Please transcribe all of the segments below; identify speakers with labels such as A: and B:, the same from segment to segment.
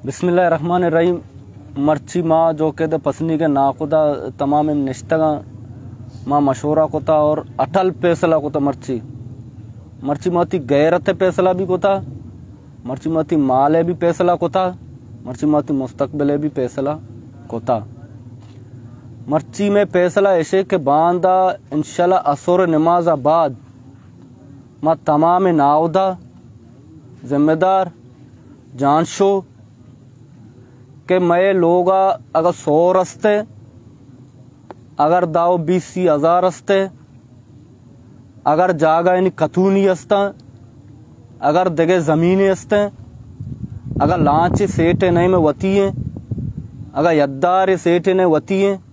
A: बिस्मिल्लाहिर्रहमानिर्रहीम। मर्ची माँ जो के पसनी के नाकुदा तमाम निश्तगा माँ मशोरा कोता और अटल फैसला कोता मर्ची मोती गैरत फैसला भी कोता, मर्ची मोती माले भी फैसला कोता, मर्ची मोती मुस्तकबिले भी फैसला कोता। मर्ची में फैसला ऐसे के बांदा इंशाल्लाह असर नमाज बाद माँ तमाम नाउदा जिम्मेदार जानशो के मैं लोगा अगर 100 रस्ते अगर दाव 20,000 रस्ते अगर जागा यानी कतूनी अस्ता अगर दगे ज़मीनी अस्ते अगर लांच सेठे नहीं में वती हैं अगर यद्दार सेठे ने वती हैं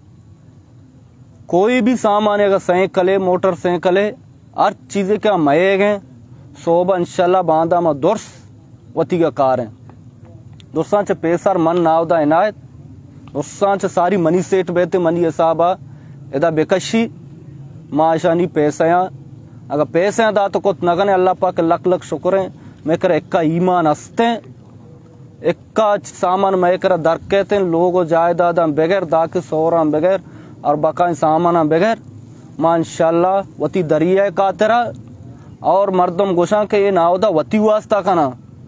A: कोई भी सामान अगर सैकले मोटर सैकले हर चीज़ें क्या मये गए सोबा इंशाल्लाह बांदा में दुर्स वती का कार है दुर्सा च पैसर मन नावदा इनायत दुर्सा च सारी मनी सेठ बेते मनी हिसाबा इदा बेकशी माशानी पैसा अगर पैसे दा तो कुछ नगने अल्लाह पाक लख लख शुक्र है मैं कर इक्का ईमान हस्ते इक्का सामान मैं कर दर कहते लोगो जायदादा बगैर दाके सोरा बगैर और बका सामान बगैर मां इंशाल्लाह वती दरिया का तेरा और मर्दम गोशा के ये नावदा वती वास्ता का ना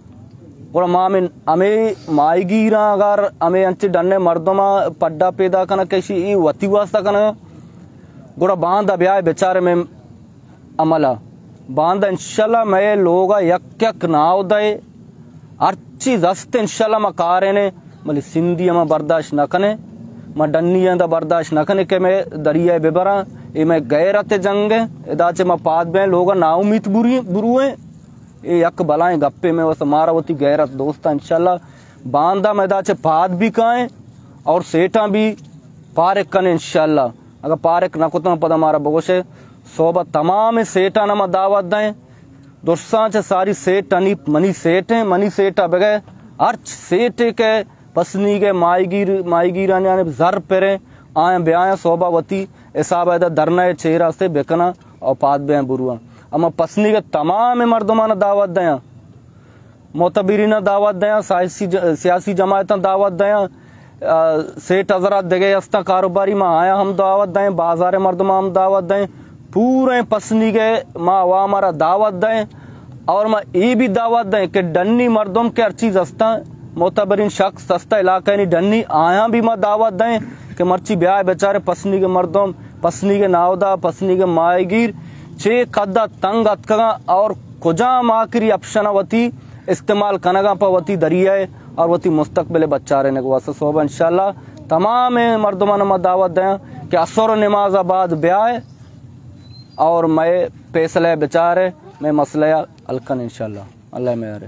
A: और माँ में हमें माईगीरा अगर हमें अंचे डन्ने मर्दमा पड्डा पैदा करना कैसी ये वती वास्ता करना गुड़ा बांधा ब्याह बेचारे में अमला बांधा इंशाल्लाह मैं लोगा यक यक नाव दे हर चीज हस्ते इंशाल्लाह मैं कारे ने मली सिंधी में बर्दाश्त न कने मैं डन्नी दा बर्दाश्त न कने के मैं दरिया बेबरा ये मैं गैरत जंग इदाचे मैं पाद में लोगा नाव मित बुरुए ये यक बलाएं गप्पे में वस मारा वती गैरत दोस्ता इंशाल्लाह बांधा मैदा चे पाद भी काएं और सेठा भी पारक कने इंशाल्लाह अगर पारक न कुतना पद हमारा बोशे सोबा तमाम सेठा नमा दावत दें दुर्सा चे सारी सेठ मनी सेठ है मनी सेठा बगैर हर सेठ के पसनी के माईगीरा ने जर पेरे आए ब्याह सोबा वती ऐसा बैदा धरना चेहरा से बेकना और पाद ब्याह बुरुआ अमा पसनी के तमाम मर्दमाना दावत दया मोतबरीना दावत दया सियासी जमायत दावत दया सेठ हजरात दगे अस्ता कारोबारी में आया हम दावत दें बाजार मर्दमा हम दावत दें पूरे पसनी के माँ वाह हमारा दावत दें और मैं ये भी दावत दें कि डन्नी मर्दम के हर चीज हस्ता मोतबरीन शख्स हस्ता इलाका नहीं डन्नी आया भी मैं दावत दें कि मर्ची ब्याह बेचारे पसनी के मर्दम पसनी के नावदा पसनी के माएगीर चे कद्दा तंग अतका और कुजा माकरी अपशनावती इस्तेमाल कनगा पवती दरिया और वती मुस्तकबिल बच्चा रहने को वास्ते सोबा इंशाल्लाह तमाम मर्दमान में दावत दें कि असर नमाज बाद ब्याह और मैं फैसले बेचारे मैं मसला अलकन इंशाल्लाह अल्लाह मेरे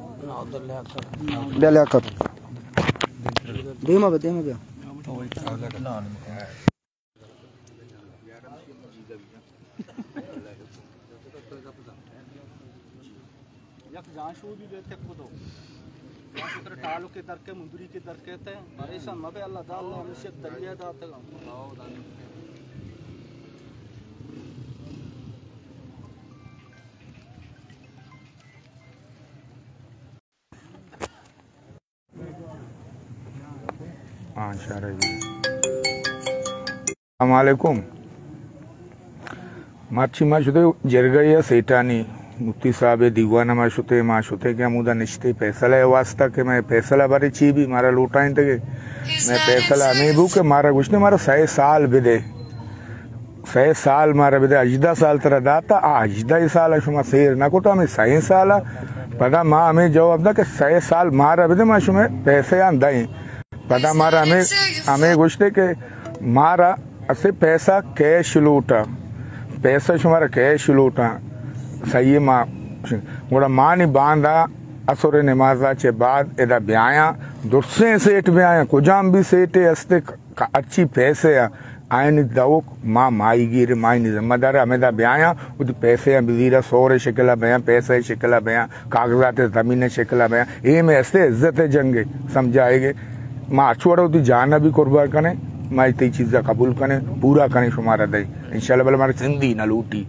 A: जांशू भी देते खुद हो जांशू टालू के दर के मुंदरी के दर कहते हैं परेशान मबे अल्लाह ताला हमेशा दरिया दाते
B: अस्सलामुअलैकुम मर्ची माशुते जरगया सेठानी मुफ्ती साहब दीवाना माशुते माशुते क्या मुदा निश्ते फैसला है वास्ता के मैं फैसला बारे ची भी मारा लौटाइन तक मैं फैसला हमें भू के मारा कुछ नहीं मारा 100 साल बिदे 100 साल मारा बिदे अजदा साल तरह दाता अजदा साल शुमा शेर ना कोटा हमें 100 साल पता माँ हमें जवाब दा कि 100 साल मारा बिदे माशु में पैसे आंदाई पता मारा हमें कुछ के मारा असे पैसा कैश लूटा पैसा शुमारा कैश लूटा सही माँ गोड़ा माँ नहीं बांधा असुर नमाजा चे बाद एदा ब्याया दुर्से सेठ ब्याया कुजाम भी सेठे हस्ते अच्छी पैसे आयन दवक माँ माईगीर माई जिम्मेदार हमें दा ब्याया उद पैसे बिजीरा सोरे शिकला बया पैसे शिकला बया कागजात जमीन शिकला बया ये में हस्ते इज्जत जंगे समझाएगे माँ अछुड़ा उदी जाना भी कुर्बान कने माँ इतनी चीज़ा कबूल कने पूरा कने शुमारा दे इंशाल्लाह बल हमारे सिंधी न लूटी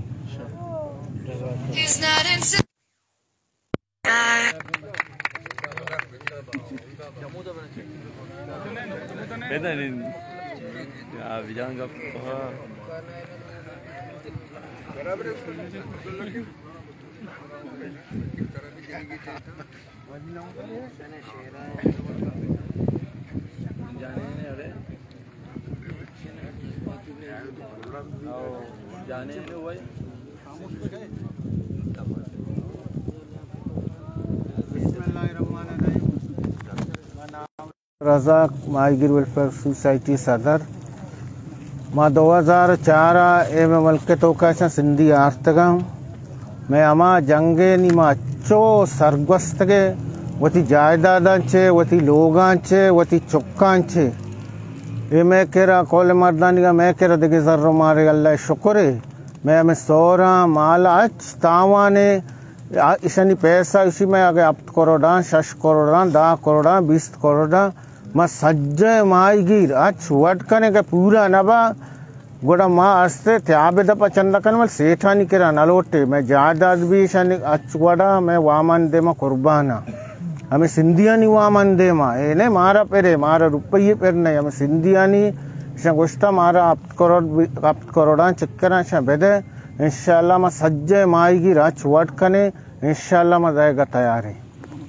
C: रज़ाक माहिगिर वेलफेयर सोसाइटी सदर मां 2004 में मल्क तो सिंधी आर्तगा मैं अमा जंगे नी मां अच्छो सरगस्त के वती जायदादांचे वती लोगांचे वती चुक्कांचे ये मैं केरा कौल मर्दानी का मैं केरा देखे जर्रो मारे अल्लाह शुक्र है मैं हमें सोरा माला अच तावाने इशनी पैसा इसी में आगे अब करोड़ा 6 करोड़ा 10 करोड़ा 20 करोड़ा मैं सज्जे माईगीर अच वटकने के पूरा नबा गोड़ा माँ अस्ते त्याबे दपा चंदा कन मल सेठानी केरा नलोटे मैं जायदाद भी शनि अच गोड़ा मैं वामन दे माँ कुर्बाना हमें सिंधियानी वामन दे माँ ये नहीं मारा पेरे मारा रुपये पेर नहीं हमें सिंधियानी गोश्ता मारा अब करोड़ा चक्करा बेदे इंशाल्लाह मैं सज्जे माईगीर अच वटकने इंशाल्लाह मैं जाएगा तैयार है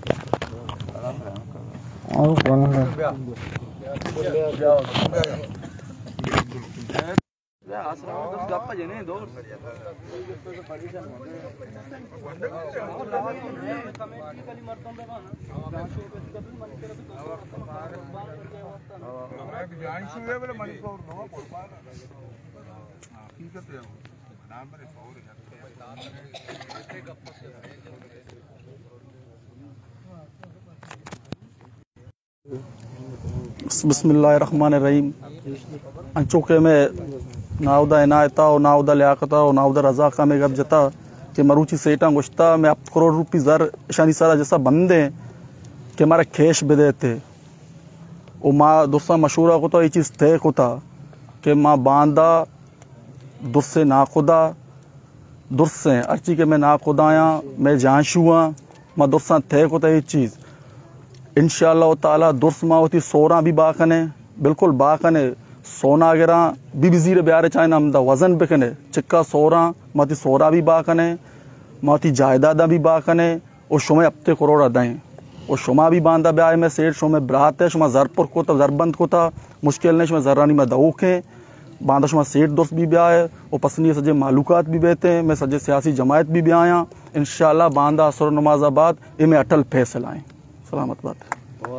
D: बिस्मिल्लाहिर्रहमानिर्रहीम अंचोके में नाउदा इनायता और नाउदा लियाकता और नाउदा रज़ाका में गब जता कि मरूची सेटा गुश्ता में अब करोड़ रुपये ज़र शानी सारा जैसा बंदे कि हमारा खेश बेदे थे और माँ दुस्सा मशहूरा को तो ये चीज़ तय को था कि माँ बांदा दुस्से नाखुदा दुस्से अर्ची के मैं नाखुदाया मैं जानशुआ माँ दुस्सा तय को था ये चीज़ इंशाअल्लाह ताला दुर्स मावती सोरा भी बाकने बिल्कुल बाकने सोना गिरा भी ज़ीरे ब्यारे चाइना हमदा वजन बिकने चिक्का सोरा माती सोरा भी बाकने माती जायदादा भी बाकने और शुमे अपते करोड़ा दें और शुमा भी बांधा ब्याह में सेठ शुमे ब्रात है शुमा जरपुर को था जरबंद को था मुश्किल नहीं शुमा जर्रानी में दऊखें बांधा शुमा सेठ दुर्स भी ब्याह है और पसंदी सजे मालूकात भी बेहते हैं मैं सजे सियासी जमायत भी ब्याया इंशाअल्लाह बांधा असर नमाजाबाद ये में अटल फैसला आए सलामत बात है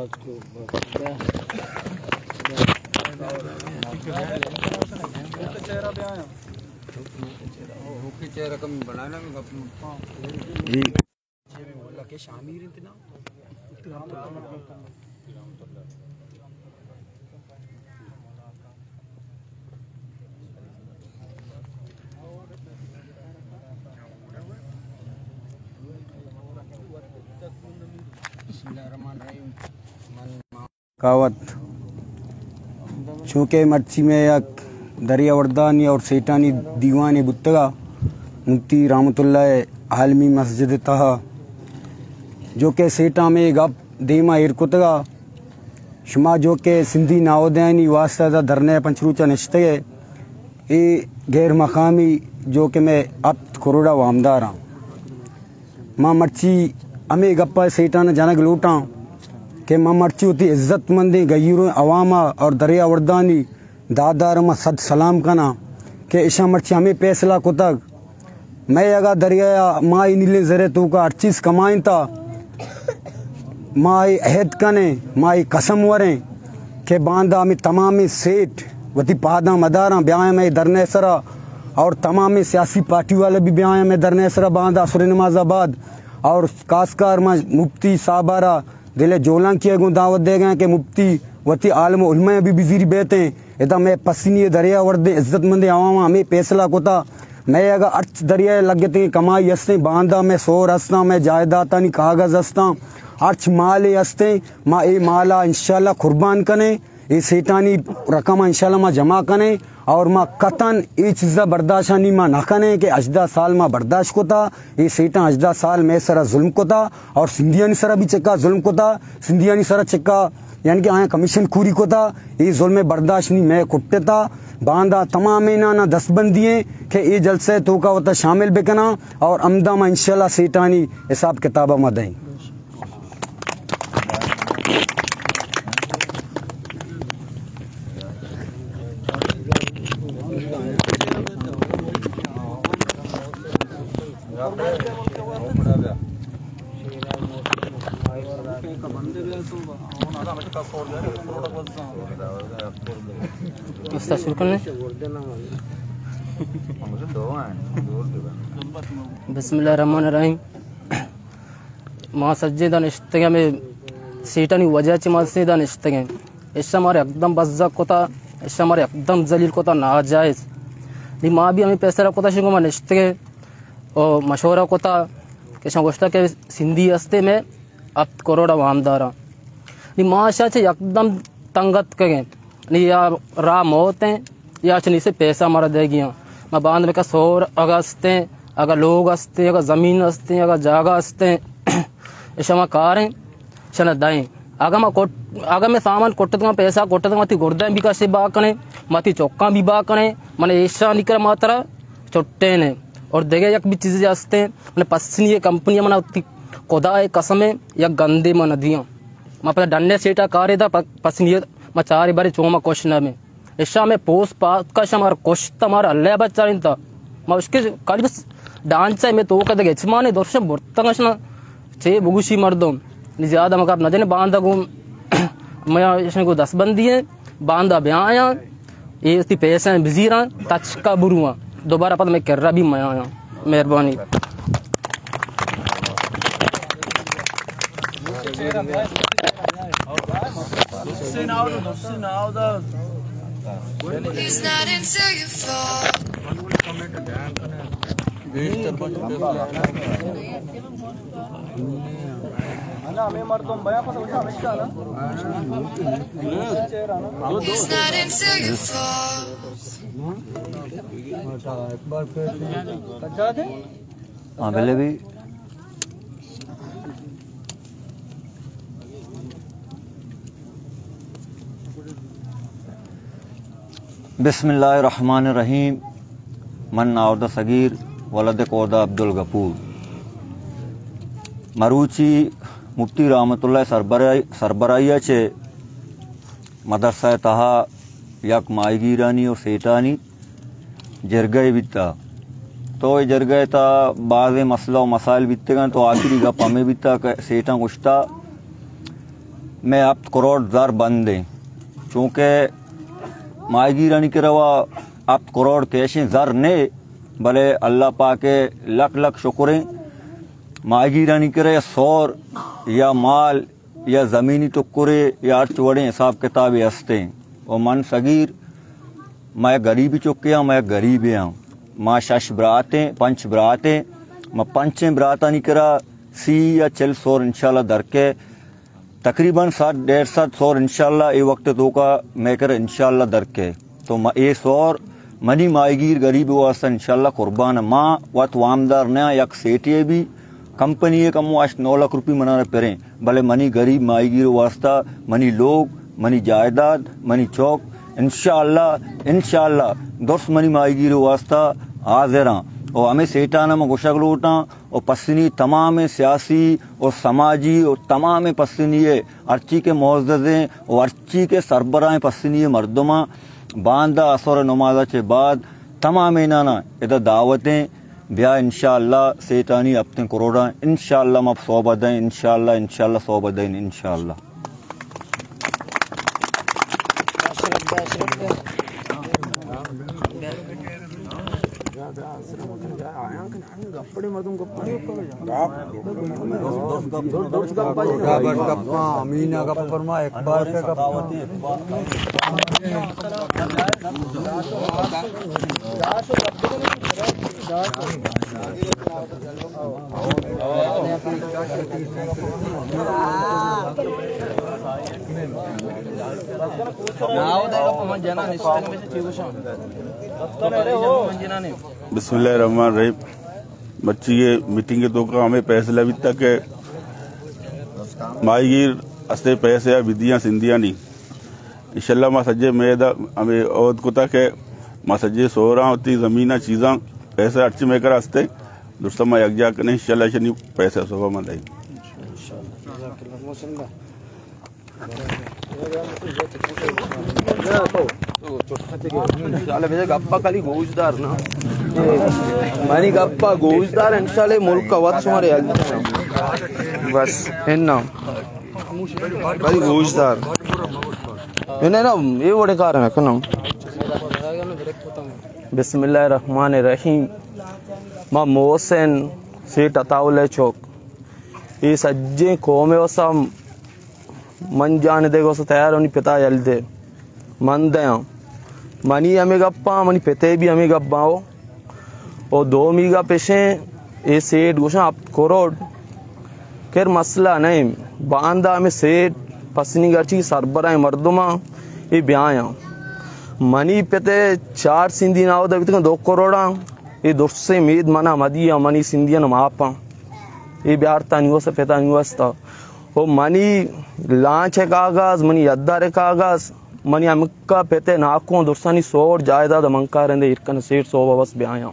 E: कावत चूँकि मर्ची में एक दरिया वर्दानी और सेठानी दीवानी बुत्तगा मुफ्ती रहमतुल्लाह आलमी मस्जिद तहा जो के सेठा में गप देमा इरकुतगा शुमा जो के सिंधी नावदानी वास्ता धरने पंचरूचा निश्ते ये गैर मकामी जो कि मैं अब करोड़ा वामदार हाँ माँ मर्ची अमे गप्पा सेठा ने जनक लूटा कि माँ मर्ची होती इज्जतमंदी गयूर अवामा और दरिया वर्दानी दादार में सद सलाम कना कि ईशा मर्ची हमें फैसला को तक मैं अगर दरिया माँ नीले जरे तो का हर चीज़ कमाइन था माँ अहद कने माँ कसम वरें के बांधा में तमाम सेठ वती पादा मदारा ब्याह में दरने सरा और तमाम सियासी पार्टी वाले भी ब्याह में दरने सरा बांधा सुर नमाजाबाद और कासकार में मुफ्ती साबारा दिले जोलां किए गो दावत दे गए कि मुफ्ती वती आलम उलमा भी बिजीरी बेते इदा मैं पसीनी दरिया वर्दे इज्जतमंद आवाम हमें फैसला को था मैं अगर अर्च दरिया लगते कमाई हस्ते बांधा में सोर हस्ता में जायदाता नहीं कागज हस्ता अर्च माल हस्ते माँ ए माला इंशाल्लाह कुर्बान कने ये सेठानी रकम इंशाल्लाह माँ जमा कने और माँ कतन ये चीज़ा बर्दाश्त नहीं माँ न कने कि अजदा साल माँ बर्दाश्त को था ये सेठा अजदा साल में सरा जुल्म को था और सिंधियानी सरा भी चक्का जुल्म को था सिंधियानी सरा चक्का यानी कि आया कमीशन खूरी को था ये जुल्म बर्दाश्त नहीं मैं कुट्टे था बांधा तमाम ना दस्तबंदियाँ के ये जलसे तो का होता शामिल बेकना और अमदामा इंशाल्लाह सेठानी हिसाब किताबा मदई
F: बिस्मिल्लाहिर्रहमानिर्रहीम माँ सज्जेदा निश्तगे में सीटनी वजह ची माँ सीधा निश्तगे इससे हमारे एकदम बज़्ज़क को था इससे हमारे एकदम जलील को था नाजायज़ दी माँ भी हमें पैसे रखो था शिंगो माँ निश्तगे और मशवरा को था कि शंगोश्ता के सिंधी हस्ते में अब करोड़ा वामदारा नी माँ शाचे एकदम तंगत करें नी या रा मौत हैं या चनी से पैसा मारा देगी मैं बांध में का 100 अगस्त हैं अगर लोग हंसते अगर ज़मीन हंसते अगर जागा हंसते ऐसा मैं कार हैं चना दाएं अगर मैं सामान कोट्टे दूँगा पैसा कोट्टे दूँगा मती गुर्दा भी का से बा करें मती चौका भी बा करें मैंने ऐसा निकल मात्रा छोटे ने और देखे एक भी चीज़ें हंसते हैं मैंने पसंद ये कंपनियाँ मना खुदा है कसम है या गंदे में नदियाँ मैं अपने डंडे सेटा कारे था पसंद ये मैं 4 बार चोमा क्वेश्चन में ऐसा में पोस्ट पास का हमारा क्वेश्चन हमारा अल्लाह बच्चा नहीं था मैं उसके कल बस डांस है मैं तो कहते यजमाने दर्शन बुर्तंगना चे बुगुशी मर्दों ज़्यादा मगर नजर बांधा गो मैं इसमें को 10 बंदी है बांधा ब्याया ये उसकी पैसे बिजी रहा टच का बुरुआ दोबारा पता मैं कर रहा भी मैं आया मेहरबानी
G: He's not until you fall. He's not until you fall.
H: हाँ पहले भी बिस्मिल्लाहिर्रहमानिर्रहीम मन नावदा सगीर वलद कोदा अब्दुल गफूर मरूची मुफ्ती रहमतुल्लाह सरबराइया चे मदरसा तहा यक माईगीरानी और सेठानी जरगए बिता तो ये जरगए था बाज़ मसला और मसाइल बीतते गए तो आखिरी गप हमें बीता सेठा गुश्ता मैं अब करोड़ ज़र बंद दें चूँकि माईगीरानी के रवा अब करोड़ कैशें ज़र ने भले अल्लाह पाके लख लख शुक्रें माईगीरानी करे सौर या माल या ज़मीनी टुकड़े या अर्चवड़े हिसाब किताब हंसते और मन सगीर मैं गरीबी चुके मैं गरीब हूँ माँ शश बरातें पंच बरातें मैं पंचें बराता नहीं करा सी या चल सौर इंशाल्लाह दर के तकरीबन 700-150 इंशाल्लाह ये वक्त तो का मैं कर इंशाल्लाह दर के तो ये सौर मनी माईगीर गरीब वास्ता इंशाल्लाह कुर्बान माँ वत वामदार नया यक सेठिए भी कंपनी कम वाश 9 लाख रुपये मना पेरें भले मनी गरीब माईगीर वास्ता मनी लोग मनी जायदाद मनी चौक इंशाल्लाह दोस्त मनी माईगीर वास्ता हाजिर और हमें सेठाना में गुशक लूटा और पसनी तमाम सियासी और समाजी और तमाम पसनी अर्ची के मुअज़्ज़ज़ें और अर्ची के सरबराह पसनी मर्दमा बांदा असर नमाजा के बाद तमाम नाना इधर दावतें ब्याह इंशाल्लाह सेठानी अपने करोड़ा इंशाल्लाह मब सोबदें इंशाल्लाह सोबदें इंशाल्लाह
E: अमीना का फरमा एक बार से
I: बिस्मिल्लाहिर्रहमानिर्रहीम बच्ची ये मीटिंग के तो का हमें फैसला भी तक है माईगीर अस्ते पैसे या विधियां सिंधियां नी इंशाल्लाह मां सज्जे मेदा हमें औद कुता के मां सज्जे सोरा होती ज़मीना चीज़ां पैसे अर्च में कर अस्ते दुष्ट मां यकजा कने इंशाल्लाह शनी पैसे सोफा मंदाई
J: गप्पा खाली गोश्तदार ना मनी गप्पा गोश्तदार इंशाल्लाह मुल्क का वक्त हमारे बस है ना खाली गोश्तदार इन्हें ना ये बड़े कारण है ना बिस्मिल्लाहिर्रहमानिर्रहीम मां मोहसिन सीट अताउल चौक ये सज्जे कौमे वसा मन जाने देगो से तैयार होनी पिता जल्दे मन दया मनी हमें गप्पा मनी पिते भी हमें गप्पाओ और 2 मीगा पेशे ये सेठ गुशा आप करोड़ खैर मसला नहीं बांधा हमें सेठ पसनी गर्ची सरबरा मर्दुमा ये ब्याया मनी पिते 4 सिंधी ना हो 2 करोड़ा ये दुस्से मीद मना मदिया मनी सिंधियन मापा ये बिहार तानियो से पिता निवस्ता ओ मनी लांच है कागज मनी अद्दार है कागज मनी अमक्का पेते नाकों दुर्सानी सोर जायदाद मंका रहंदे इरकन सेठ सो बस ब्याया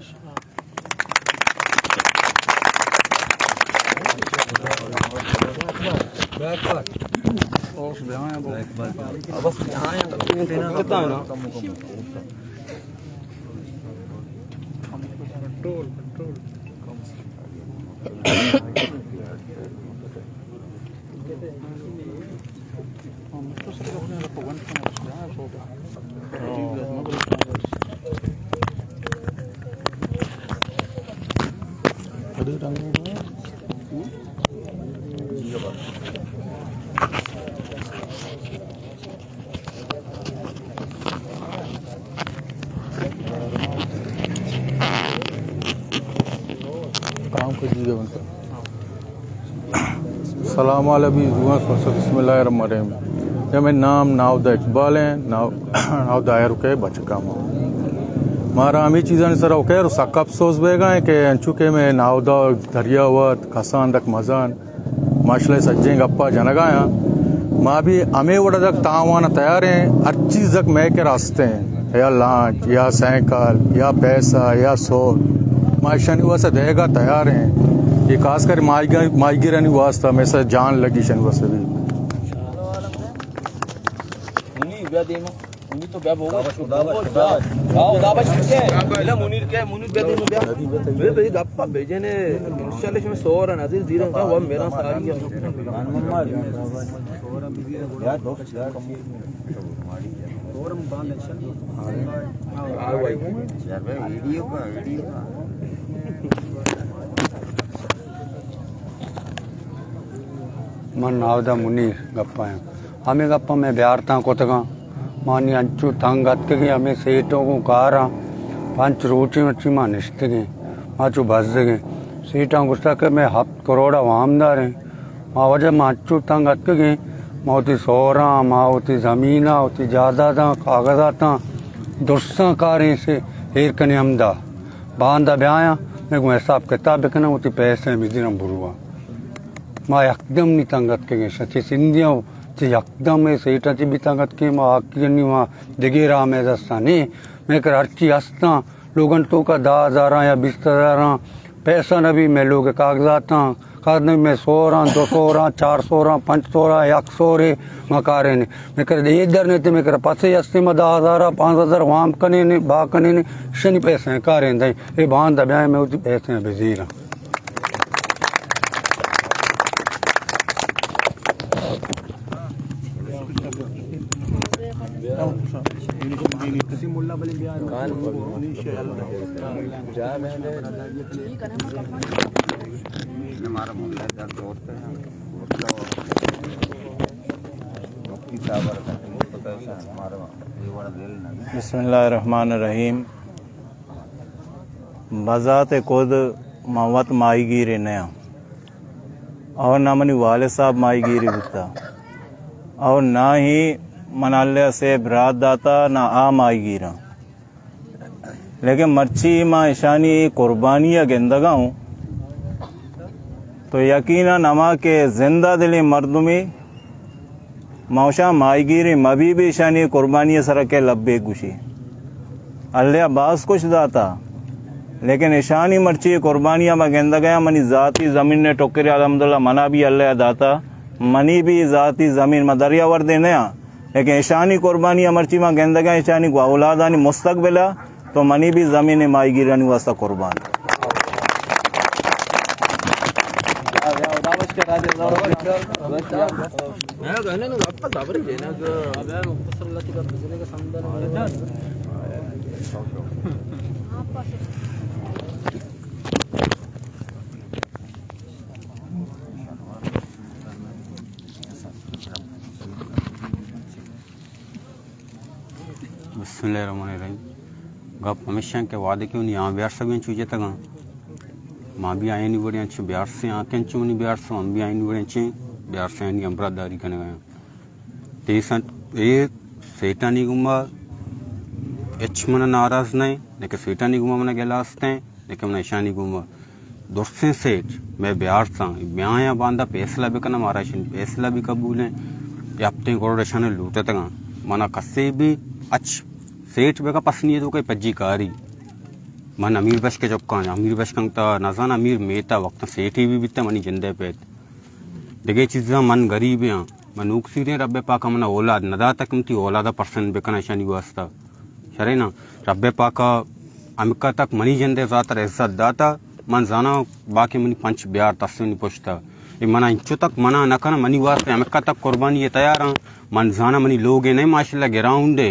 K: बिस्मिल्लाहिर्रहमानिर्रहीम ये मेरा नाम नावदा इकबाल है नावदा रुके बचका मारा हमें चीज़ा सर ओके सक अफसोस बेगा है कि चूँकि मैं नावदा दरियावत खसान तक मजान माशाल्लाह सज्जे गप्पा जनगाया माँ भी हमें वड़ा तक तावाना तैयार हैं हर चीज़ तक मैं के रास्ते हैं या लांच या साइकिल या पैसा या सोर माशनी वैसे देगा तैयार हैं ये खासकर माईगिरानी वास्ता में से जान लगी शन वैसे भी तो क्या होगा मुनीर के मुनीर बेदे गप्पा भेजे ने इंशाल्लाह में सोर नजीर दीरन का वो मेरा सारी
E: मन नावदा मुनीर गप्पा है हमें गप्पा में बिहार था को तक मानी अंचू तंग के हमें सेठों को कारा 5 रोटी मच्छी मां निश्त गए माचू बस गए सीटा गुस्सा के मैं 7 करोड़ वामदार हैं माँ वजह माँ अंचू तंग के गए माँ होती सोरा माँ होती ज़मीना होती जायदादा कागजाता दुर्सा कारें से हेर कने हमदा बांधा ब्याया मैं को हिसाब किताब बिकना होती पैसे मिदिरम बुरुआ माँ यकदम नहीं तंगत के गए सच्ची सिंधियों यकदम सेठा ची भी तंगत के माँ आकी वहाँ दिगेरा में दस्ता नहीं मैं कर हरची हंसता लोगन तो का 10,000 या 20,000 पैसा न भी मैं लोग कागजात कागज में 100 200 400 500 100 मकारे ने मैं कर इधर ने तो मैं कर पासे हस्ते में 10,000 5,000 वाम कने ने बा कने ने शनि पैसे कारे दई ये बांध दब्या में उस पैसे बेजीरा
K: बिस्मिल्लाहिर्रहमानिर्रहीम बज़ाते खुद मावत माहीगीर नया और ना मनी वाले साहब माहीगीरी बुता और ना ही मनाले से बरात दाता ना आ माहीगीरा लेकिन मच्छी माँ ईशानी कुर्बानियाँ गेंदगा तो यकीनन अमा के जिंदा दिली मर्दमी
L: मौशा माईगिरी मबी भी शानी कुर्बानी सर के लब्बे गुशी अल्लाह बास कुछ दाता लेकिन ईशानी मर्ची कुर्बानियाँ में गेंदा गया मनी ज़ाती ज़मीन ने टोकरे अलहमदुलिल्लाह मना भी अल्लाह दाता मनी भी ज़ाती ज़मीन में दरिया वर देने लेकिन ईशानी कुर्बानियाँ मर्ची में गेंदा गया ईशानी को औलादानी मुस्तकबिला तो मनी भी ज़मीन माईगिरानी वास्ता कुर्बान
M: बिस्मिल्लाहिर्रहमानिर्रहीम गप हमेशा के वादे क्यों नहीं यहाँ बिहार सभी चूजे तक माँ भी आए नहीं बड़े अच्छे बिहार से आके चूँ नहीं बिहार से हम भी आए नहीं बड़े अच्छे बिहार से नहीं अमरादारी करने गए तेईसन ये सेटा नहीं घुमा मन नाराज नहीं लेकिन सेटा नहीं घुमा मैंने गिलासते हैं लेकिन मैंने ऐसा नहीं घुमा दोस्तें सेठ मैं बिहार से ब्याह या बांधा फैसला भी करना महाराज फैसला भी कबूल है ये हफ्ते करोड़ ऐसा ने लूटे तक माना कस्से भी अच्छ सेठ बेका पसंद है तो कोई पज्जी कारी मन अमीर बश के चौका अमीर बश कंगता नजान अमीर मेता वक्त सेठ ही भी बिता मनी जिंदे पे देखे चीज़ा मन गरीब हैं मन उकसी रहे रब्बे पाका मना औलाद नदा तक मती औलादा पर्सन बेकना शानी वास्ता शरे ना रब्बे पाका अमिका तक मनी जिंदे ज़ातर इज्जत दाता मन जाना बाकी मनी पंच बिहार तस्वीर पुछता ये मना इंचो तक मना न करना मनी वास्ते अमिका तक कुर्बानी ये तैयार हैं मन जाना मनी लोग नहीं माशाल्लाह गिराउंडे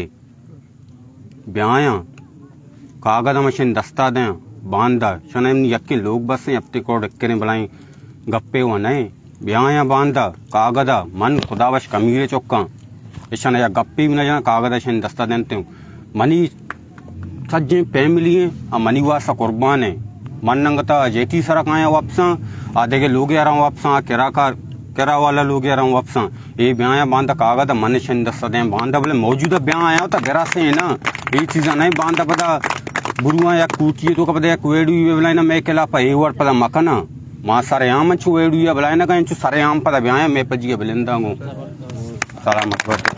M: ब्याया कागज मशीन दस्ता दें बांधा शनम यक्की लोग बस हफ्ते को डक्के बुलाएं गप्पे हुआ नहीं ब्याया बांधा कागदा मन खुदावश कमीरे चौका ऐसा या गप्पे भी न जाना कागदा शन दस्ता देते हूँ मनी सज्जे फैमिली है और मनी वासा कुर्बान है मन नंगता जेठी सरक आया वापसा आधे के लोग आ रहा हूँ वापसा किरा वाला लोग आ रहा हूँ वापसा ये ब्याह बांधा कागज मन शन दस्ता दें बांधा बोले मौजूदा ब्याह आया होता गिरा से है ना ये चीज़ा नहीं बांधा पता बुरुआ या कूची तो पता या कुएडू बुलाए ना मैं केला पा एवर पता मकना मां सारे आम छु एडू या बुलाए ना कहीं छु सारे आम पता ब्याह मैं पजी बुलंदा हूँ सलामत बस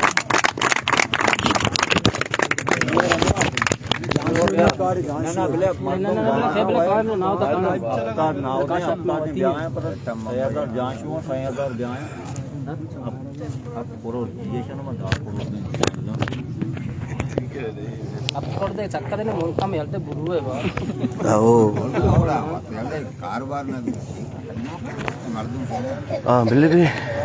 F: अब छोड़ दे चक्का देने मुल्का में हलते बुरु है
N: कारोबार ना
O: बिल्ली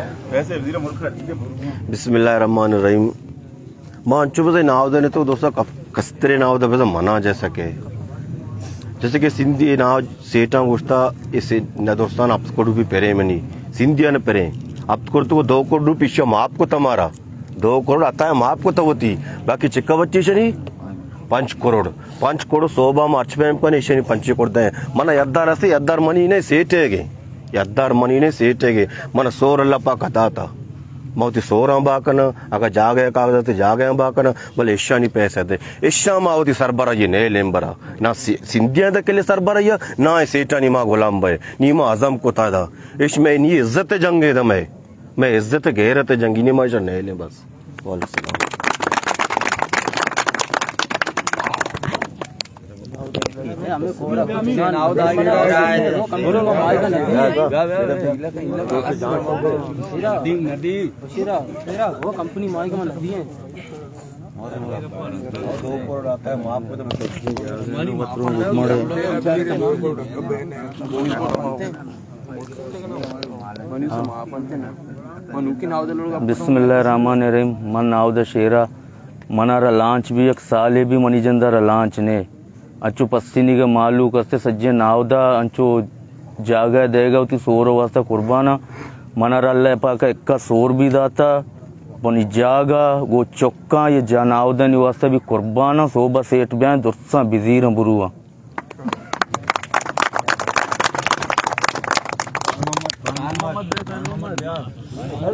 O: बिस्मिल्लाहिर्रहमानिर्रहीम मां चुप से नाव देने तो दोस्तों कस्तरे नाव दे बस मना जा सके जैसे कि सिंधी नाव सेटा गुस्ता इसे न दोस्तान आप को भी पेरे मनी सिंधिया ने पेरे आप को तो 2 करोड़ रुपये माप को तुम्हारा 2 करोड़ आता है माप को तो होती बाकी चिक्का बच्ची शनी 5 करोड़ शोभा मार्च में पनी शनी 5 करोड़ मन यद्दार असे यद्दार मनी ने सेटेगे यद्दार मनी ने सेटेगे मन सोर अल्लाह कथा था मौती सोरा बाकन अगर जागे कागज जागे बाकन बोले ईशा नहीं पैसे दे ईशा मावती सरबरा ये नए लेम्बरा ना सिंधिया के लिए सरबरा या ना सेटा नी माँ गुलाम भाई नी माँ आजम को तादा इश में नी इज्जत जंगे दम है मैं इज्जत गैरत जंगी नी माँ नए ले बस
F: वो कंपनी माई का नदी है
A: बिस्मिल्लाहिर्रहमानिर्रहीम मन नावद शेरा मनारा लांच भी एक साले भी मनी जंदारा लांच ने अच्छो पस्तीनी के मालू कस्ते सज्जे नावदा अंचो जागा देगा उती सोर वास्ता कुर्बाना मनारा अल्लाह पाक इक्का सोर भी दाता पनी जागा वो चौका ये जानावदा नि वास्ता भी कुर्बाना सोबा सेठ ब्याह दुर्सा बिजीर बुरुआ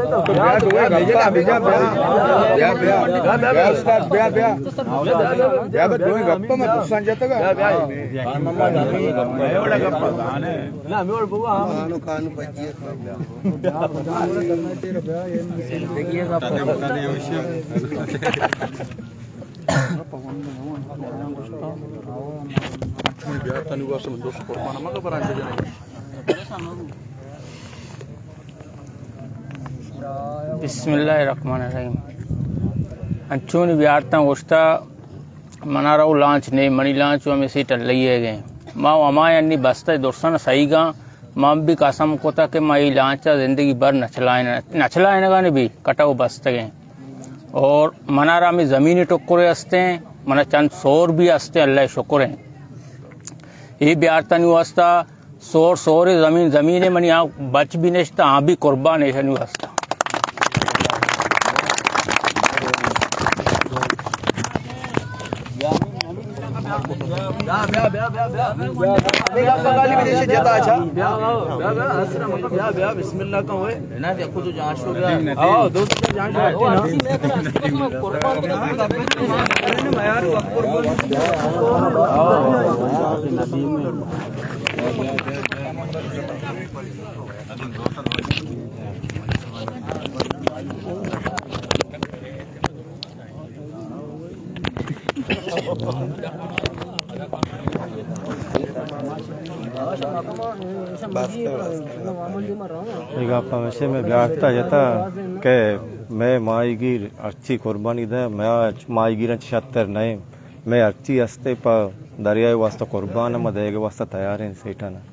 N: बिस्मिल्लाहिर्रहमानिर्रहीम अंचूनी बिहारता गोश्ता मनाराऊ लांच ने मनी लांच में सीट लिए गए माँ अमाय अन्नी बस्ता दोस्तन सही गा माँ भी कसम कोता के माँ लांच जिंदगी भर नचलाए गाने भी कटाऊ बस्ते गए और मनारा में ज़मीनी टुकड़े हंसते हैं मना चंद शोर भी हंसते अल्लाह शुक्र है ये बिहारता नहीं वास्ता शोर ज़मीन मनी यहाँ बच भी नहीं हाँ भी कुर्बान है नहीं वास्ता
P: बिस्मिल्लाह का होए ना देखो तो जांच हो गया आओ दोस्त जांच
C: वैसे में व्याख्या जाता के मैं माईगीर अच्छी कुर्बानी दे मैं माईगीर 76 नहीं मैं अच्छी हस्ते पर दरियाई वास्ता कुर्बान में देगे वास्ता तैयार है सेठा ना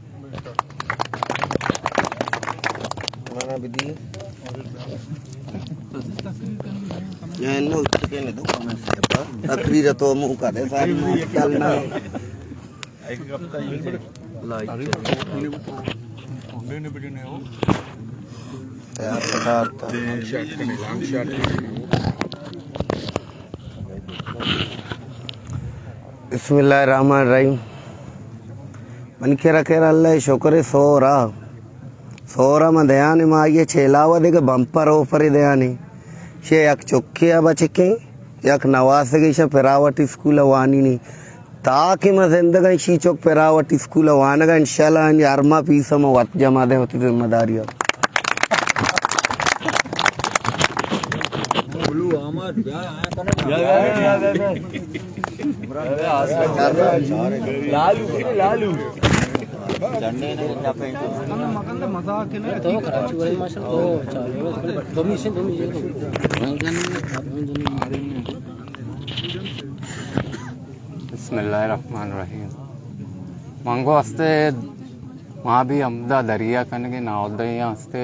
Q: ये नो के ने दो कमेंट से पर तकरीर तो मुंह का दे सारी चलना एक हफ्ता ये लाइक ने वीडियो ने हो यार पता लॉन्ग शॉट बिस्मिल्लाहिर्रहमानिर्रहीम मन केरा अल्लाह शुक्र सोरा में दयानी में आइए छेलावा देखे बम्पर ओपर दयानी शे यक चुक्के बचके यक नवास के शे पेरावट स्कूल वानी नहीं ताकि मैं जिंदगी शी चौक पेरावट स्कूल वाना का इंशाल्लाह अरमा पीस में वत जमा दे होती जिम्मेदारी
P: लालू
M: बिस्मिल्लाहिर्रहमानिर्रहीम मंगो हस्ते वहाँ भी अमदा दरिया कन के नाउदया हस्ते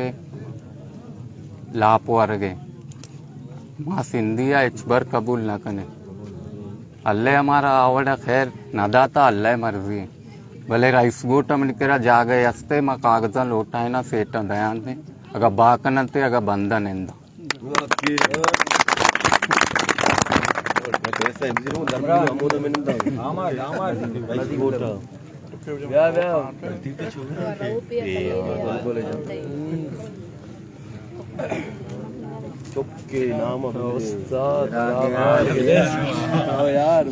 M: लाप वर्गे वहाँ सिंधिया इचबर कबूल न कने अल्लाह हमारा आवड़ा खैर नदाता अल्लाह मर्जी भले राइस गोट में निकरा जा गए हस्ते माँ कागजा लोटाए ना सेटा दयान थे अगर बाकन थे अगर बंधन इंदा
Q: चुपके नाम
P: यार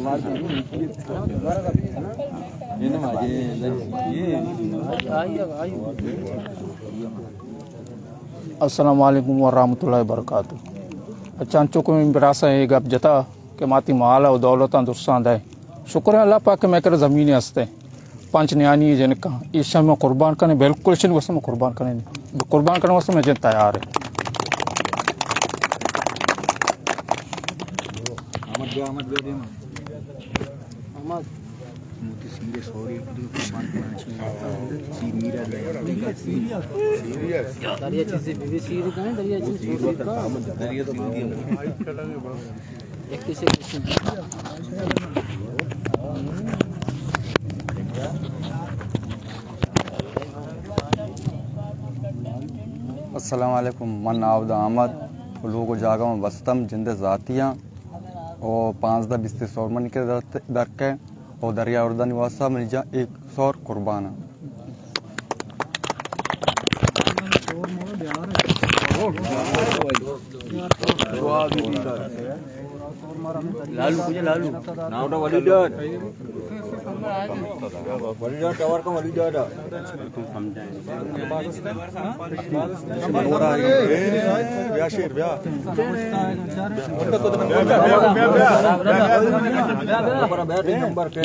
N: अस्सलाम वालेकुम वरहमतुल्लाहि वबरकातुहू अच्छा चुक में बरासा है गप जता के माती माल और दौलत दुरुस्तान है शुक्र है अल्लाह पाक के मैं कर ज़मीन हंसते पंच न्यानी जिनका ईशा में कुर्बान करने बिल्कुल शन वस्तु में कुर्बान करने कुर्बान करने वास्ते मैं जिन तैयार है
R: अस्सलाम वालेकुम मन नावद अहमद लोगों जागा में बस्तम जिंदे जातियाँ और 5 बिस्ते सौर मन के दरके और दरिया उर्दा निवासा मिल जा 100 कुर्बाना
P: Oh, लालू मुझे लालू
H: नावडा वलीदार वलीदार टावर का वलीदार
M: तुम समझाएं
H: नंबर के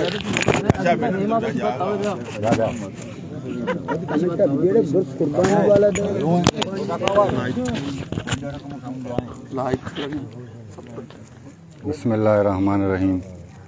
S: बिस्मिल्लाहिर्रहमानिर्रहीम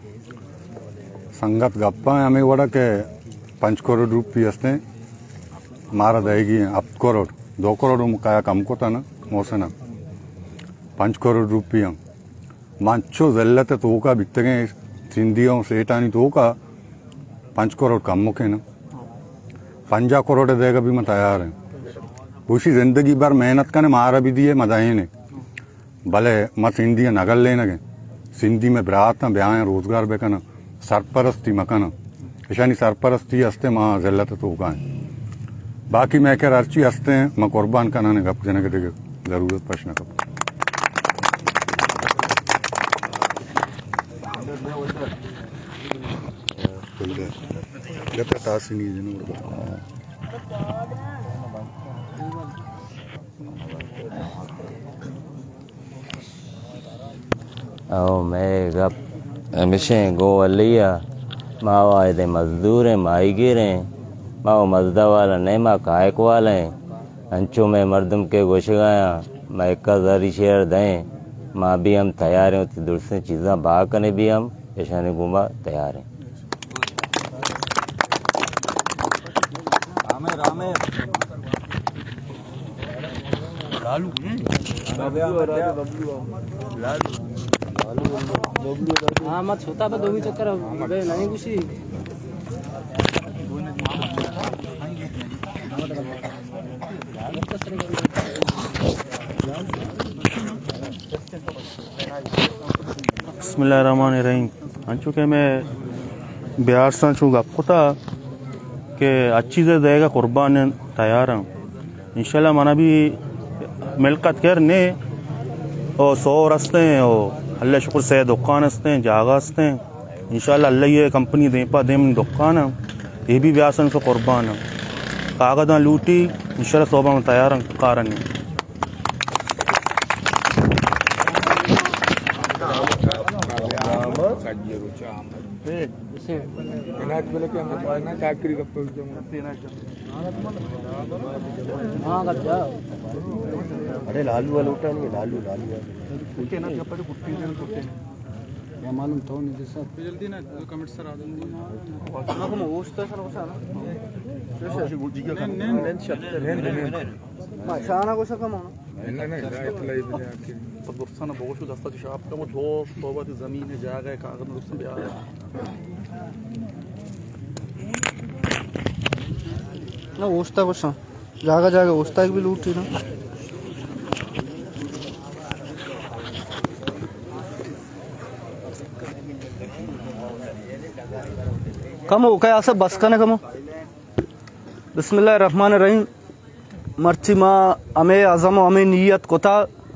S: संगत गप्पा हमें वड़ा के 5 करोड़ रुपये हस्ते मारा देगी 8 करोड़ 2 करोड़ मुकाया कम को था ना मोसे ना 5 करोड़ रुपये मांचो जल्लत तो का बिकते सिंधियों सेठानी तो का 5 करोड़ कम मुके ना 50 करोड़ देगा भी मैं तैयार है उसी जिंदगी भर मेहनत करने मारा भी दिए मदाही ने भले मैं सिंधी नगल लेना गए सिंधी में बरात ना ब्याह रोजगार बेकना सरपरस्ती मकाना ईशानी सरपरस्ती हंसते माँ जिल्लत तो उगा बाकी मैं क्या अर्ची हंसते हैं मैं कुर्बान करना ने गप जने के जरूरत प्रश्न कब
T: आओ मैं गप हमेशा गो अलिया मावा दे मजदूर हैं माईगिर हैं माओ मजदा वाला नहीं माँ कायक वाला हैं अंचो में मर्दम के गोश गया मैं एक जारी शेयर दें माँ भी हम तैयार हैं उतनी दूर से चीज़ा बा करने भी हम ऐशानी घूमा तैयार हैं
F: हाँ मत छोटा पे 2 चक्कर नहीं खुशी
D: बिस्मिल्लाहिर्रहमानिर्रहीम अंचू के मैं बिहार से छू गपता के अच्छी से देगा कुर्बान तैयार हूँ इंशाल्लाह मना भी मिलकत करने और 100 रस्ते हैं और अल्लाह शुक्र से दुकान हंसते हैं जागा हंसते हैं इंशाल्लाह अल्लाह ये कंपनी दे पा दे दुकान है ये भी व्यासन से कुर्बान है कागज़ लूटी इंशाल्लाह सोबा में तैयार हैं कारण
O: अरे लालू वाला उठा नहीं लालू लालू
A: या मालूम तो नहीं जैसा जल्दी ना कमेंट सर आ जाएंगे ना वो उस तरह से ना शाना को सका मानो
D: तो दोस्ताना बहुत दस्ता शाप का वो जोश सोबत जमीन जा गए कागज में दोस्त भी आ गए
A: ना ओस्ता को सा जागा जागा ओस्ता भी लूटी ना कम हो क्या ऐसा बस का ना कम बिस्मिल्लाहिर्रहमानिर्रहीम मर्ची माँ अमे अज़म अमे नीयत कोता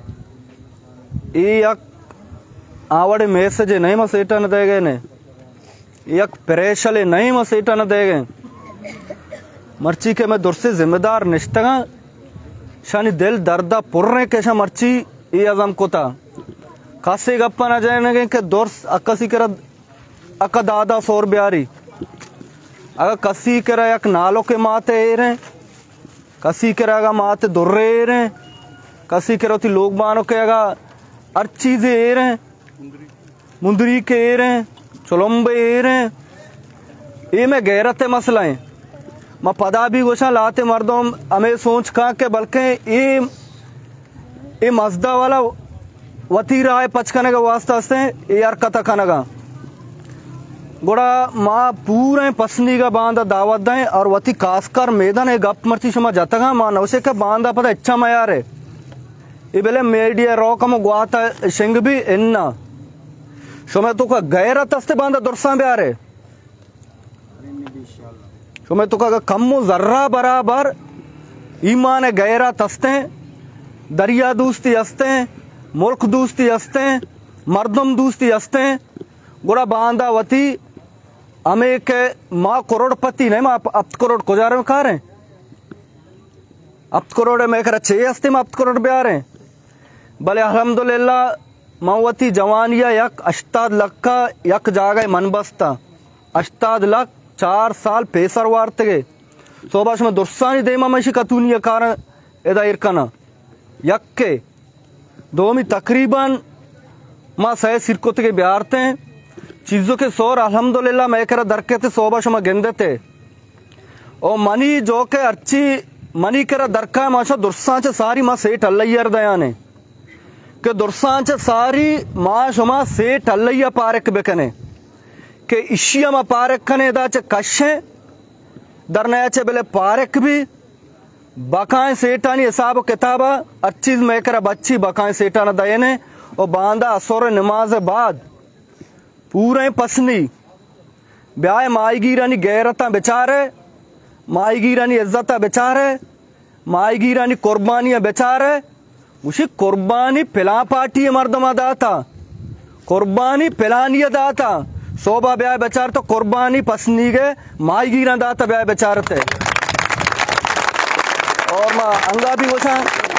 A: एक आवड़े मैसेज नहीं मैं सेटा न देगे ने एक परेशले नहीं मैं सेटा न देगे मर्ची के मैं दूर से जिम्मेदार निश्तगा शानी दिल दर्दा पुरने कैसा मर्ची ये अज़म कोता कासे गप्पा न जाने के दूर अक्सी करा अक्का दादा सौर ब्यारी अगर कसी करा एक नालों के माते ए रहे कसी करेगा माते दुर्रे ए रहे कसी करोती लोग मानो के अगर हर चीज़ें ए रहे मुंदरी के ए रहे चुलम्बे ए रहे ये में गैरत मसला है मैं पदा भी गोशा लाते मर्दों हमें सोच का के बल्कि ये मजदा वाला वती रहा है पचकने का वास्ता से ये हरकत खाने का गोड़ा माँ पूरे पसनी का बांधा दावत दें और वती कासकर मैदान है गप मर्ची शमा जाता का माँ नवसे का बांधा पता अच्छा मयार है ये बेले मीडिया रो कम गुआता शिंग भी इन्ना शमे तो का गैरत तस्ते बांधा दुर्सा भी आ रहे शमे तो का कम जर्रा बराबर ईमान गैरा तस्ते दरिया दोस्ती हस्ते मुल्क दोस्ती हस्ते मर्दम दोस्ती हस्ते गुड़ा बांधा वती हमें के माँ करोड़पति नहीं माँ अब करोड़ को जा रहे हैं कहा रहे अब करोड़ में कर 6 हस्ते में अब करोड़ भी आ रहे हैं भले अल्हम्दुलिल्लाह मावती जवानिया यक 8 लाख का यक जागा मन बस्ता 8 लाख 4 साल पेसर वार्ते सोबाश में दुर्सानी देमा मशी कतूनिया कारण एदा इरकना यक्के दोमी तकरीबन माँ सह सिरकोत के बिहारते हैं चीज़ों के सोर अल्हम्दुलिल्लाह मैं करा दरके थे सोबाश में गेंदे थे और मनी जो के अच्छी मनी करा दरका माशा दुर्सांच सारी माँ सेठ अल्लाह दयाने के दुर्सांच सारी माँ शुमा सेठ अल्लाह पारक बेकने के इशिया माँ पारक कने दाचे कशे दरनयाचे बेले पारक भी बकाएं सेठानी हिसाब किताबा अच्छी मैं करा बच्ची बकाएं सेठाना दयने और बांधा असोर नमाज बाद पूरे पसनी ब्याह माईगीरानी गैरता बेचारे माईगीरानी इज्जता बेचारे माईगीरानी कुर्बानियां बेचारे उसी कुर्बानी पिला पाटी मर्दमा दाता कुर्बानी पिलानी दाता सोबा ब्याह बेचार तो कुर्बानी पसनी गए माईगीरा दाता ब्याह बेचारते और माँ अंगा भी होता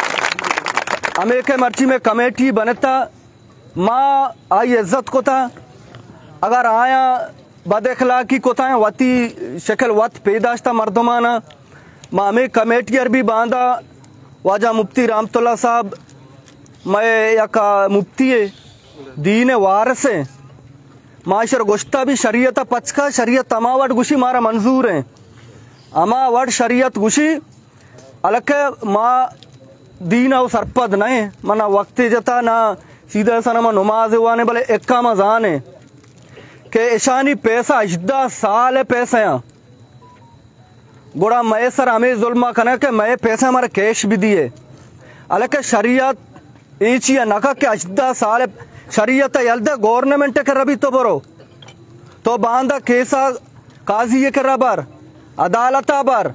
A: हमें के मर्ची में कमेटी बनता माँ आई इज्जत को था अगर आया बदखलाकी को था वती शक्ल वत पैदाश्ता मर्दमाना माँ में कमेटियर भी बांधा वाजा मुफ्ती रामतुल्ला साहब मैं यका मुफ्ती दीन वारस है माशर गोश्ता भी शरीयत पचका शरीयत अमावट गुशी मारा मंजूर है अमावट शरीयत गुशी अलग माँ दीन और सरपद नहीं मना वक्त जता ना सीधा सनमा नमाज वाने भले एक्का मजान है के ईशानी पैसा 18 साल है पैसा गुड़ा मैं सर हमें जुल्मा करना के मैं पैसा हमारे कैश भी दिए अलग शरीयत ईची नका के 18 साल शरीयत यल्दा गवर्नमेंट के रबी तो बरो तो बांधा केसा काजी के रबर अदालत बर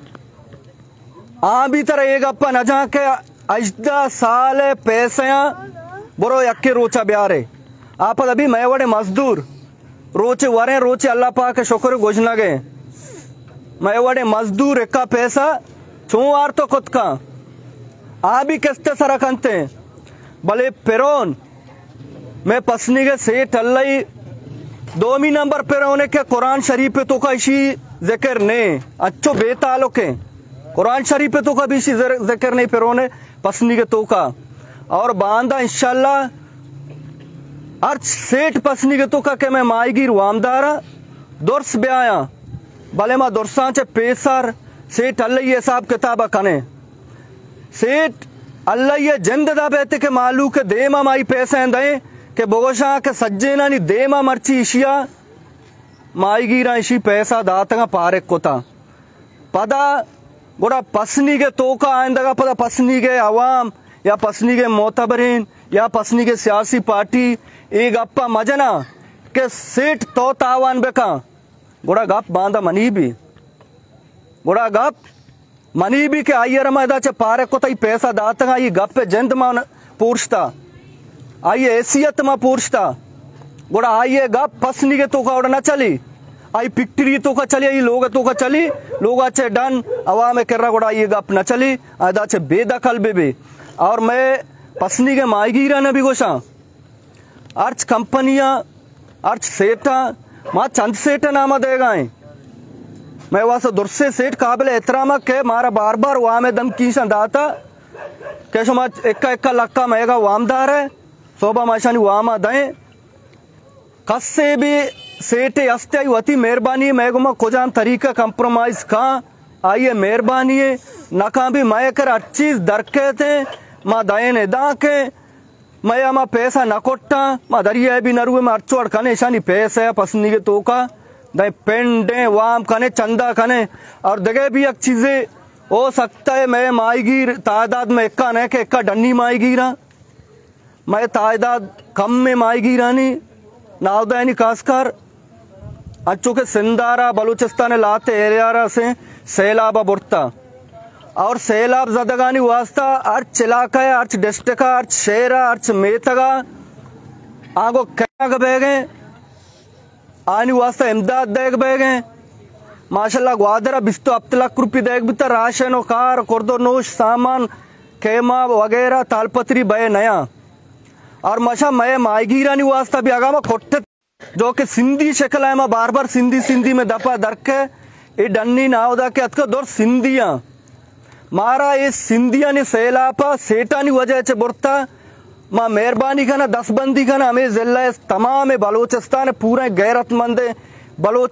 A: आ भी तरह एक अपन अजा के 18 साल पैसा बरो यक्के रोचा ब्यारे आप अभी मैं वड़े मजदूर रोचे वरे रोचे अल्लाह पाक शुक्र गोजना गए मैं वड़े मजदूर एक का पैसा चुवार तो खुद का आ भी किस्ते सरा कंते भले पेरोन मैं पसनी के सेठ अल्लाह 2 नंबर पेरोने के कुरान शरीफ पे तो का इसी जिक्र ने अच्छो बेताल्लुक है कुरान शरीफ पे तो का भी इसी जिक्र नहीं पेरोने पसनी के तो का और बांधा इंशाल्लाह अर्च सेठ पसनी के तो का के मैं माईगीर वामदारा दुर्स ब्याया भले माँ दुर्सा चे पेसर सेठ अल्लाह ये हिसाब किताबा कने सेठ अल्लाह ये जिंद दा बेते के मालू के देमा माई पैसे दे के बोगोशा के सज्जे ना नी देमा मर्ची इशिया माईगीरा इशी पैसा दातगा पारे कोता पदा गोड़ा पसनी के तो का आइंदगा पदा पसनी के अवाम या पसनी के मोतबरीन या पसनी के सियासी पार्टी एक अप्पा मजना के सेठ तो तावान बेका गोड़ा गप बांधा मनी भी गोड़ा गप मनी भी के आइए रमा चे पारे को तई पैसा दाता ये गप पे जंत मा पूछता आइए हैसियत मा पूछता गोड़ा आइए गप पसनी के तो का उड़ा न चली आई पिक्टरी तो का चली आई लोग तो का चली लोग अच्छे डन अवा में कर रहा गोड़ा ये गप न चली आदा चे बेदखल भी और मैं पसनी के माईगीरा ने भी गोशा अर्च कंपनियां अर्च सेठा माँ चंद सेठ नामा देगा मैं वहां से दुर्से सेठ काबिल एहतराम के मारा बार बार वहां में दम की दाता कैसो माँ एक्का लक्का मेगा वामदार है शोभा माशानी वामा दे कस से भी सेठ हस्ते वती मेहरबानी मैगुमा खुजान तरीका कंप्रोमाइज का आइए मेहरबानी है नका भी मैं कर अच्छी दरके थे माँ दये ने दा के मैं माँ पैसा न कोट्टा माँ दरिया भी नरुए में अर्चोड़ कने शानी पैसा पसंदी के तो का दे पेंडे वाम कने चंदा कने और दगे भी एक चीजें हो सकता है मैं माईगीर तादाद में एक्का न के एक्का डन्नी माईगीरा मैं तादाद कम में माईगीरानी नावदानी खासकर अच्छो के सिंदारा बलूचिस्तान लाते एरियारा से सैलाबा बुरता और सैलाब जदगानी वास्ता अर्च इलाका अर्च डिस्ट्रिक्ट अर्च शहर अर्च मेतगा आगो क्या बेगे आनी वास्ता इमदाद देख बेगे माशाल्लाह ग्वादरा बिस्तो अब लाख रुपये देख बिता राशन कार कुर्दो नोश सामान खेमा वगैरह तालपत्री बे नया और मशा मैं मायगीरानी वास्ता भी आगा खोटे जो कि सिंधी शक्ल है बार बार सिंधी में दफा दरके ये डन्नी नावदा के अतक दौर सिंधिया मारा ये सिंधिया ने सैलापा सेटा नी वजह से बुरता माँ मेहरबानी खाना 10 बंदी खाना हमें जिला तमाम बलोचिस्तान पूरे गैरतमंद बलोच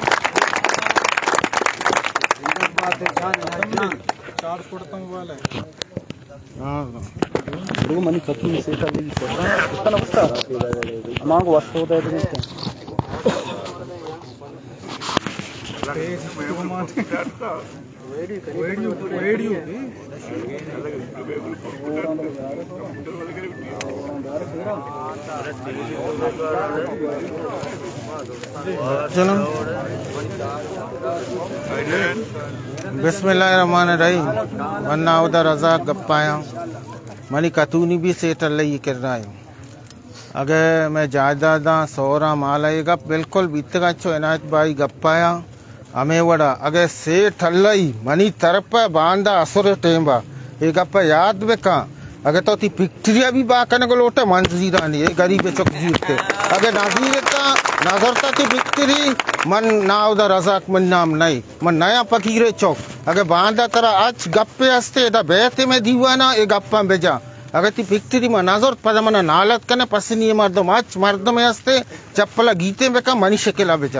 A: मनी खत्म सेटा अमांग वस्तु होता
C: चलो बिस्मिल्लाहिर्रहमानिर्रहीम वन्ना उदा रज़ाक गप्पाया मनी कतूनी भी सेठ अल्लाह कर रहा है अगर मैं जायदादा सोरा माला ये गप बिल्कुल बीतगा चो इनायत भाई गप्पाया हमें वड़ा अगर सेठ अल्लाह मनी तरफ बांधा असुर टेम्बा ये गप्पा याद बेका अगर तो ती पिक्चरिया भी बाकने को लोटे मंजीरा नहीं ये गरीब चौक जीते अगर नाजीर का नजरता ती पिक्चरी मन नाउदा रज़ाक मन नाम नहीं मन नया फकीरे चौक अगर बांधा तरह आज गप्पे हस्ते दा बेहते में दीवाना ये गप्पा बेजा अगर ती पिक्चरी में नजर पद मन नालत कने पसनी मर्दम आज मर्द में हस्ते चप्पला गीते बेका मनी शकेला बेजा